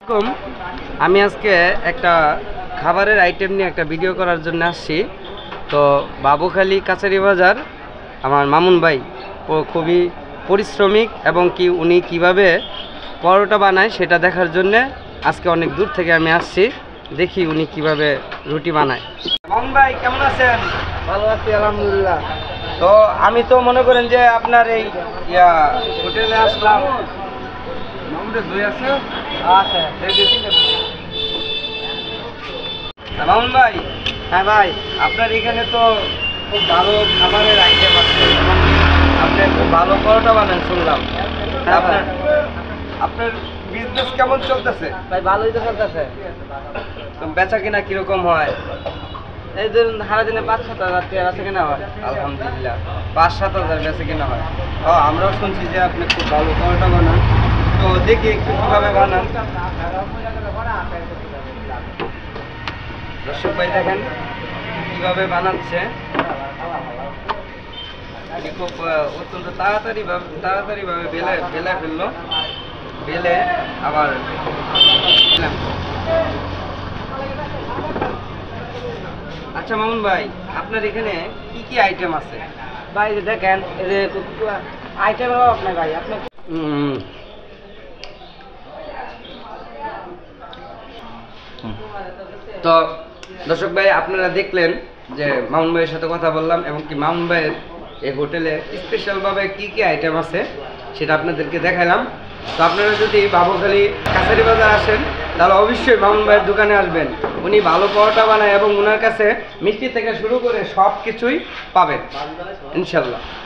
এরকম আমি আজকে একটা খাবারের আইটেম নিয়ে একটা ভিডিও করার জন্য আসছি। তো বাবুখালী কাছারি বাজার আমার মামুন ভাই ও খুবই পরিশ্রমিক এবং কি উনি কিভাবে পরোটা বানায় সেটা দেখার জন্যে আজকে অনেক দূর থেকে আমি আসছি। দেখি উনি কিভাবে রুটি বানায়। মামুন ভাই কেমন আছেন? ভালো আছি আলহামদুলিল্লাহ। তো আমি তো মনে করেন যে আপনার এই হোটেলে আসলাম। মামুন ভাই, হ্যাঁ ভাই, আপনার এখানে তো খুব ভালো খাবারের আইটেম আছে, আপনি খুব ভালো পরোটা বানান শুনলাম। আপনার আপনার বিজনেস কেমন চলতেছে? ভাই ভালোই তো চলতেছে। তো বেচা কিনা কিরকম হয়? এই ধরুন সারাদিনে 5-7 হাজার টাকা বেচা কেনা হয়। আলহামদুলিল্লাহ 5-7 হাজার বেচা কিনা হয়। ও আমরাও শুনছি যে আপনি খুব ভালো পরোটা বানান। তো দেখি একটু কীভাবে বানান। দর্শক ভাই দেখেন কীভাবে বানাচ্ছে। খুব অত্যন্ত তাড়াতাড়িভাবে বেলে ফেললো, বেলে আবার আচ্ছা মামুন ভাই, আপনার এখানে কি কি আইটেম আছে? ভাই দেখেন এই যে আইটেম আপনার ভাই আপনার তো দর্শক ভাই আপনারা দেখলেন যে মামুন ভাইয়ের সাথে কথা বললাম এবং কি মামুন ভাইয়ের এই হোটেলে স্পেশালভাবে কি কি আইটেম আছে সেটা আপনাদেরকে দেখালাম। তো আপনারা যদি বাবুখালী কাছারি বাজার আসেন তাহলে অবশ্যই মামুন ভাইয়ের দোকানে আসবেন। উনি ভালো পরোটা বানায় এবং ওনার কাছে মিষ্টি থেকে শুরু করে সব কিছুই পাবেন ইনশাল্লাহ।